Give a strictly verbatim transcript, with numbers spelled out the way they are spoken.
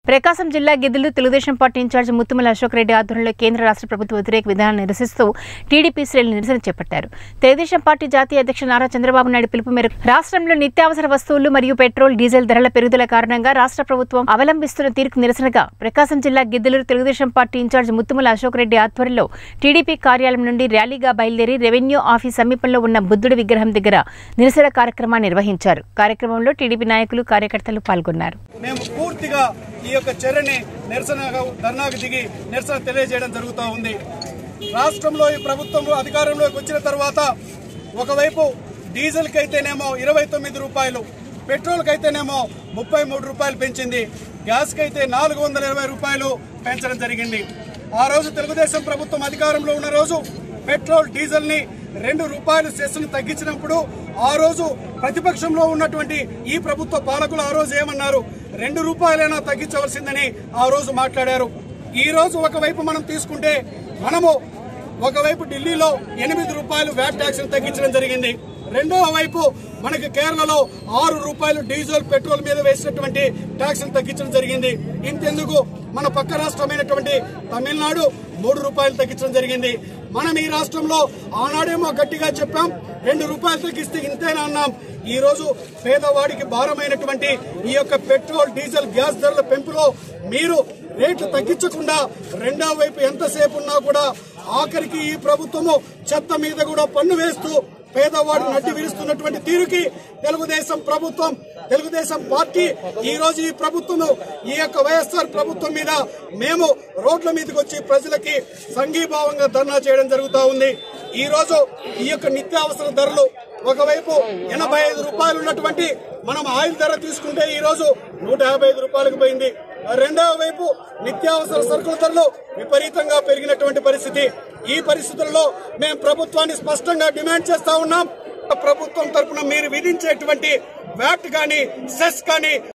ప్రకాశం జిల్లా Giddaluru Telugu Desam party in charge Muttumala Ashok Reddy ఆధ్వర్యంలో కేంద్ర రాష్ట్ర ప్రభుత్వ వ్యతిరేక విధానాన్ని నిరసిస్తూ టీడీపీ శ్రేణులు నిరసన చేపట్టారు. తెలుగుదేశం పార్టీ జాతీయ అధ్యక్షుడు నారా చంద్రబాబు నాయుడు పిలుపు మేరకు రాష్ట్రంలో నిత్యావసర వస్తువులు మరియు పెట్రోల్, డీజిల్ ధరల పెరుగుదల కారణంగా రాష్ట్ర ప్రభుత్వం అవలంబిస్తున్న తీరుకు నిరసనగా ప్రకాశం జిల్లా గిద్దలూరు తెలుగుదేశం పార్టీ ఇన్ఛార్జ్ ముత్తుమల అశోక్ రెడ్డి ఆధ్వర్యంలో టీడీపీ కార్యాలయం నుండి ర్యాలీగా బయలుదేరి రెవెన్యూ ఆఫీస్ సమీపంలో ఉన్న బుద్ధుడి విగ్రహం దగ్గర నిరసన కార్యక్రమాన్ని నిర్వహించారు. కార్యక్రమంలో టీడీపీ నాయకులు, కార్యకర్తలు పాల్గొన్నారు. ఈ యొక్క చర్యని నిరసనగా ధర్నాకు దిగి నిరసన తెలియజేయడం జరుగుతూ ఉంది. రాష్ట్రంలో ఈ ప్రభుత్వం అధికారంలోకి వచ్చిన తర్వాత ఒకవైపు డీజిల్కి అయితేనేమో ఇరవై తొమ్మిది రూపాయలు, పెట్రోల్కి అయితేనేమో ముప్పై మూడు రూపాయలు పెంచింది, గ్యాస్కి అయితే నాలుగు వందల ఇరవై రూపాయలు పెంచడం జరిగింది. ఆ రోజు తెలుగుదేశం ప్రభుత్వం అధికారంలో ఉన్న రోజు పెట్రోల్, డీజిల్ ని రెండు రూపాయలు సెస్సును తగ్గించినప్పుడు ఆ రోజు ప్రతిపక్షంలో ఉన్నటువంటి ఈ ప్రభుత్వ పాలకులు ఆ రోజు ఏమన్నారు? రెండు రూపాయలైనా తగ్గించవలసిందని ఆ రోజు మాట్లాడారు. ఈ రోజు ఒకవైపు మనం తీసుకుంటే మనము ఒకవైపు ఢిల్లీలో ఎనిమిది రూపాయలు వ్యాట్ ట్యాక్స్ తగ్గించడం జరిగింది. రెండో వైపు మనకి కేరళలో ఆరు రూపాయలు డీజిల్, పెట్రోల్ మీద వేసినటువంటి ట్యాక్స్ తగ్గించడం జరిగింది. ఇంతెందుకు మన పక్క రాష్ట్రమైనటువంటి తమిళనాడు మూడు రూపాయలు తగ్గించడం జరిగింది. మనం ఈ రాష్ట్రంలో ఆనాడేమో గట్టిగా చెప్పాం, రెండు రూపాయలు తగ్గిస్తే ఇంతేనా అన్నాం. ఈ రోజు పేదవాడికి భారమైనటువంటి ఈ యొక్క పెట్రోల్, డీజిల్, గ్యాస్ ధరల పెంపులో మీరు రేట్లు తగ్గించకుండా రెండో వైపు ఎంతసేపు ఉన్నా కూడా ఆఖరికి ఈ ప్రభుత్వము చెత్త మీద కూడా పన్ను వేస్తూ పేదవాడు నడ్డి విరుస్తున్నటువంటి తీరుకి తెలుగుదేశం ప్రభుత్వం, తెలుగుదేశం పార్టీ ఈ రోజు ఈ ప్రభుత్వం, ఈ యొక్క వైఎస్ఆర్ ప్రభుత్వం మీద మేము రోడ్ల మీదకి వచ్చి ప్రజలకి సంఘీభావంగా ధర్నా చేయడం జరుగుతూ ఉంది. ఈ రోజు ఈ యొక్క నిత్యావసర ధరలు ఒకవైపు ఎనభై ఐదు రూపాయలు ఉన్నటువంటి మనం ఆయిల్ ధర తీసుకుంటే ఈ రోజు నూట యాభై ఐదు రూపాయలకు పోయింది. రెండవ వైపు నిత్యావసర సరుకుల ధరలు విపరీతంగా పెరిగినటువంటి పరిస్థితి. ఈ పరిస్థితుల్లో మేము ప్రభుత్వాన్ని స్పష్టంగా డిమాండ్ చేస్తా ఉన్నాం. ప్రభుత్వం తరఫున మీరు విధించేటువంటి వ్యాట్ కానీ, సెస్ కానీ